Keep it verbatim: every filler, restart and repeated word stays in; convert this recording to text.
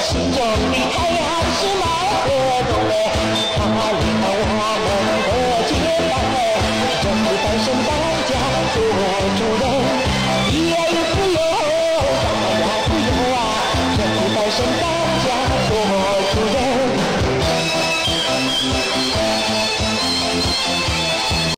心中的太阳是毛泽东嘞，他领导我们的接班嘞，这是诞生大家做主人。